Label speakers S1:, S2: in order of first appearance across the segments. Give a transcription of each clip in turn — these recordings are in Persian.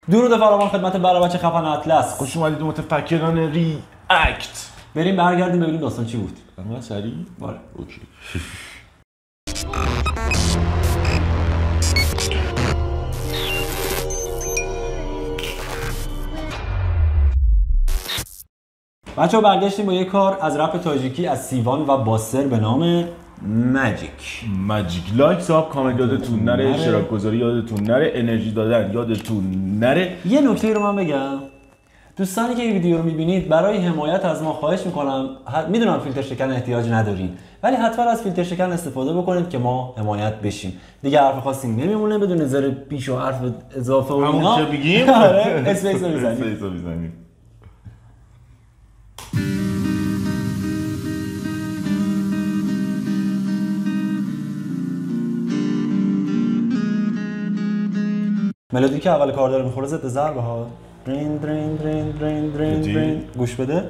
S1: درود فراوان خدمت برای بچه خفن اطلس.
S2: خوش اومدید متفکران ریاکت.
S1: بریم برگردیم ببینیم داستان چی بود.
S2: من سریع؟
S1: بله.
S2: اوکی.
S1: بچه‌ها برگشتیم با یه کار از رپ تاجیکی از سیوان و باسر به نام ماجیک.
S2: لایک ساب کامنت یادتون نره، اشتراک گذاری یادتون نره، انرژی دادن یادتون نره.
S1: یه نکته رو من بگم، دوستانی که این ویدیو رو میبینید برای حمایت از ما خواهش میکنم، میدونم فیلتر شکن احتیاج ندارین ولی حتما از فیلتر شکن استفاده بکنید که ما حمایت بشیم. دیگه حرف خاصی نمیمونه بدون زر پیش و حرف اضافه و اینا.
S2: همون که بگیم
S1: اسپیس رو
S2: بزنیم.
S1: ملودی که اول کار داره میخوره ضد ضربه ها. درین درین درین درین درین درین. گوش بده.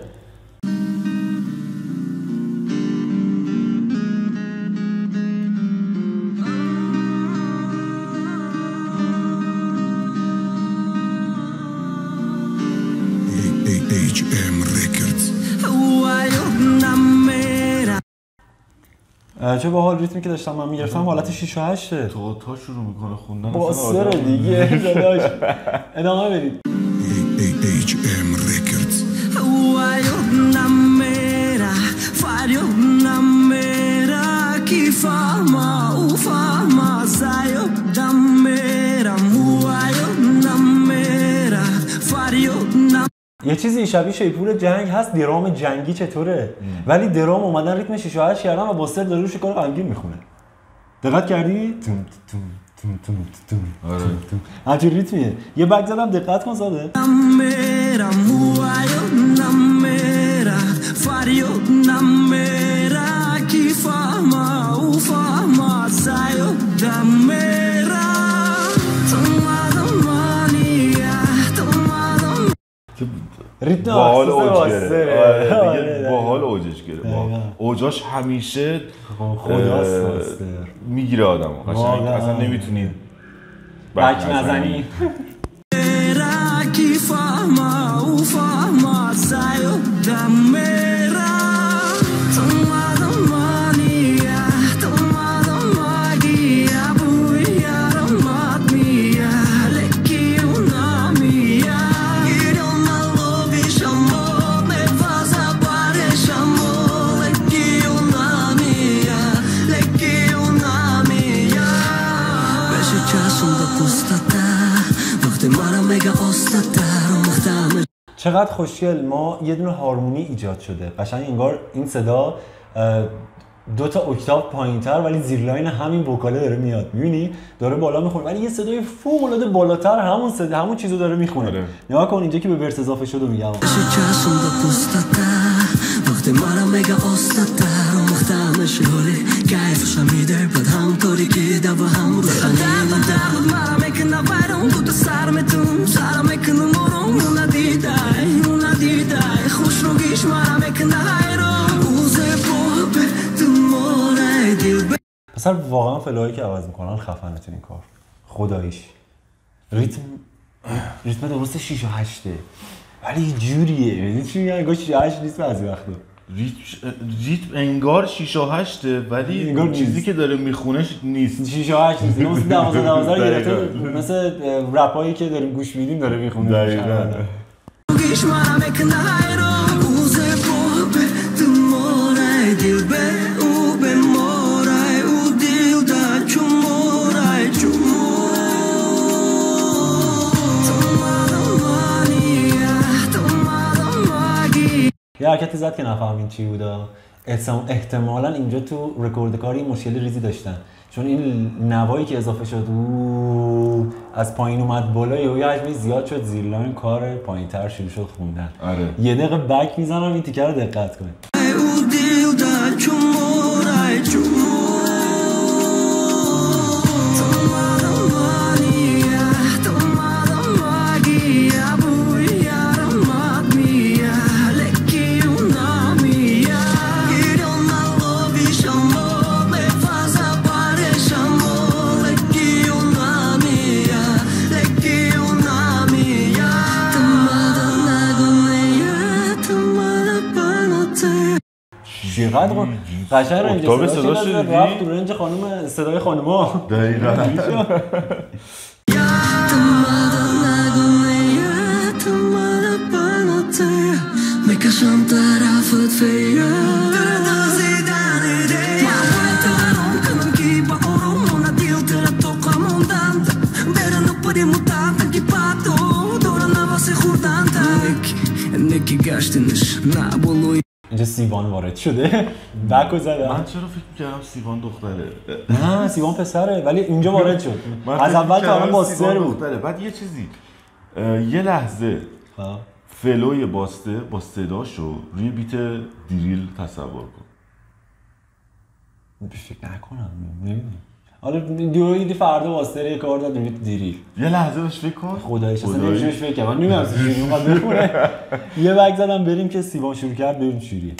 S1: چه باحال ریتمی که داشتم من میگرفتم حالت 6 و 8
S2: تا شروع میکنه خوندن
S1: با سر دیگه داداش. ادامه بدید. یه چیزی شبیه شیپور جنگ هست، درام جنگی چطوره؟ ولی درام اومدن ریتم 6 و 8 کردن و باسر داره روش کار غمگین میخونه. دقت کردی؟ همچین ریتمیه. یه بک زدم دقت کن زاده. ریتم
S2: باحال اوج گره. دیگه باحال اوجش گره. اوجاش همیشه
S1: خداست
S2: میگیره آدمو. قشنگ اصلا نمیتونید
S1: بک نزنی. چقدر خوشگل. ما یه دونه هارمونی ایجاد شده قشنگ، انگار این صدا 2 تا اکتاو پایین‌تر ولی زیرلاین همین وکاله داره میاد. می‌بینی داره بالا میخونه ولی یه صدای فوق‌العاده بالاتر همون صدا همون چیزو داره میخونه. نگاه کن اینجا که به ورس اضافه شده میگم پسر واقعا فلوهایی که عوض میکنن خفنه تو این کار خداییش. ریتم درست 6 و 8 ولی جوریه. میدونی چی میگم؟ انگار 6 و 8 نیست بعضی وقتا.
S2: ریتم انگار 6 و 8 ولی انگار چیزی که داره میخونهش نیست.
S1: 6 و 8 نیست. مثل 12 گرفته مثل رپایی که داریم گوش میدیم داره میخونه.
S2: دقیقاً.
S1: یه حرکتی زد که نفهمین چی بوده. احتمالاً اینجا تو رکورد کاری مشکل ریزی داشتن چون این نوایی که اضافه شد از پایین اومد بالا یه حجمی زیاد شد، زیرلاین کار پایین‌تر شروع شد خوندن.
S2: آره.
S1: یه دقیقه بک میزنم این تیکه رو دقت کن. چقدر قشنگ رنج صداش رفت تو رنج خانم صدای خانوما
S2: دقیقاً
S1: اینجا سیوان وارد شده بکو زدم.
S2: من چرا فکر می‌کردم سیوان دختره؟
S1: نه سیوان پسره ولی اینجا وارد شد. از اول تا الان باستر بود.
S2: بعد یه چیزی یه لحظه فلوی باسته با صداشو روی بیت دیریل تصور کن.
S1: فکر نکنم نمیدونم. حالا دیدی فردا باستر یه کار داد روی دیریل.
S2: یه لحظه بهش فکر کن.
S1: خداییش اصلا نمی‌شوش فکر کنم. من نمی‌دونم چجوری اونقدر بخونه. یه وقت زدم بریم که سیوان شروع کرد بریم چجوریه.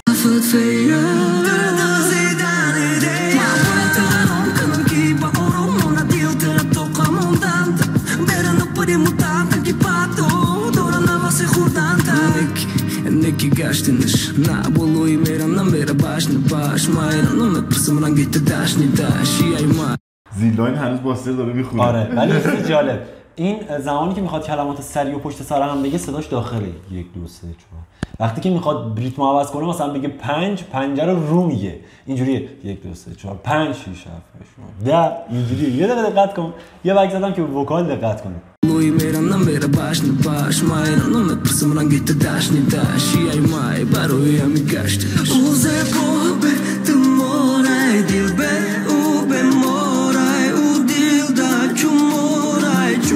S3: Neki gaštiniš nabolu I meram na mera baš ne baš Majra no me prsam rangete daš ni daš Jaj ma
S2: زیلاین هنوز باستر داره میخونه.
S1: آره ولی چیز جالب این زمانی که میخواد کلمات سریع و پشت سر هم بگه صداش داخله 1 2 3 4 وقتی که میخواد ریتم عوض کنه مثلا بگه 5 5 رو میگه اینجوریه 1 2 3 4 5 6 7 8 10 اینجوریه. یه دقیقه دقت کن یه وقت زدم که وکال دقت کنه.
S3: Lui meram na mera baš ne baš Majra no me prsam rangete daš ni daš Jaj maj barovi mi gašte Uze bobe tu moraj dilbe ube moraj u dil da ću moraj ću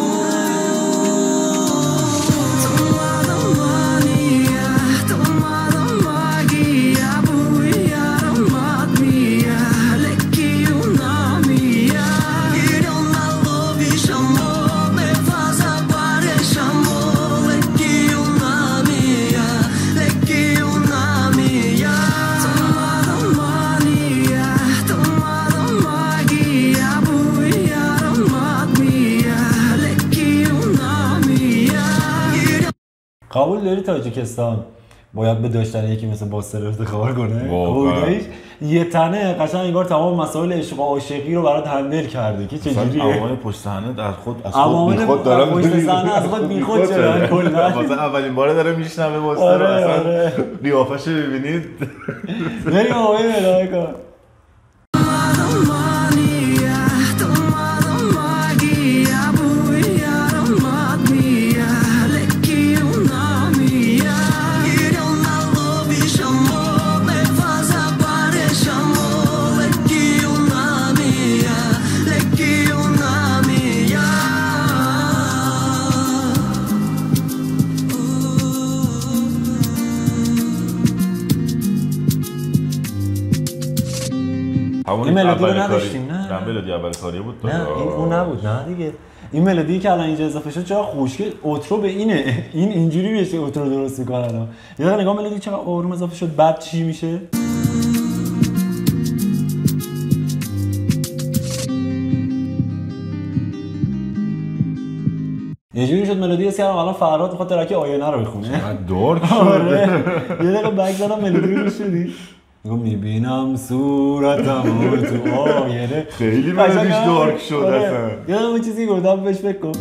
S3: Tamada manija tamada magija buja aromat mija leki unamija Idem na loviš amor
S1: قبول داری تاجیکستان باید به داشتن یکی مثل باستر افتخار کنه؟ قبول داریش؟ یه تنه قشنگ انگار تمام مسائل عشق و عاشقی رو برات هندل کرده که چجوریه؟
S2: عوامل پشت صحنه از خود
S1: دارن پشت صحنه از خود بیخود شدن کلا.
S2: مثلا اولین باره داره میشنوه باستر رو اصلا قیافه‌شو ببینید
S1: بریم آقای ملاحه کن. این ملودی رو نداشتیم نه
S2: ملودی اول کاری بود
S1: نه این اون نبود نه دیگه این ملودی که الان اینجا اضافه شد چرا خوشگل اوترو به اینه این اینجوری میشه اوترو درست میکنن یه دقیقه نگاه ملودی چقدر آروم اضافه شد بعد چی میشه یه جوری شد ملودی هست که الان فرهاد میخواد ترک آینه رو بخونه
S2: دارک
S1: شده یه دقیقه بک زدم ملودی رو شدی میگم میبینم صورتمو تو آینه
S2: خیلی ملودیش دارک شد اصلا
S1: یه دقیقه چیزی گفتم بهش فکر کن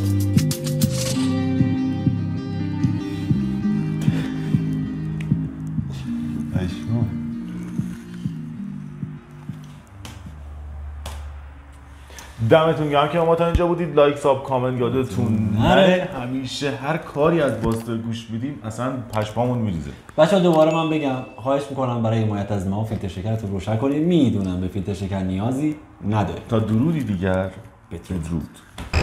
S2: دمتون گرم که ما تا اینجا بودید. لایک ساب کامنت یادتون نره. همیشه هر کاری از باستر گوش میدیم اصلا پشمامون میریزه.
S1: بچه‌ها دوباره من بگم خواهش میکنم برای حمایت از ما فیلتر شکرتون روشن کنید. میدونم به فیلتر شکر نیازی ندارید.
S2: تا درودی دیگر بدرود.